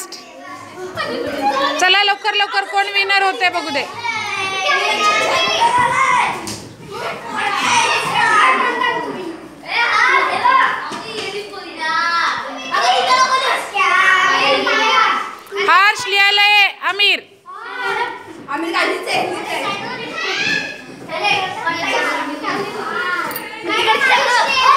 Fast. चला लवकर लवकर कोण विनर होते बघू दे. हर्ष लिहायलंय. आमिर आमिर